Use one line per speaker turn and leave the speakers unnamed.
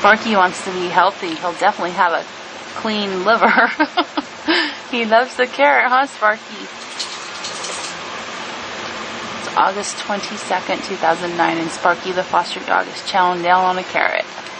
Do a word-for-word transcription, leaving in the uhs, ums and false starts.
Sparky wants to be healthy. He'll definitely have a clean liver. He loves the carrot, huh, Sparky? It's August twenty-second, two thousand nine, and Sparky the foster dog is chowing down on a carrot.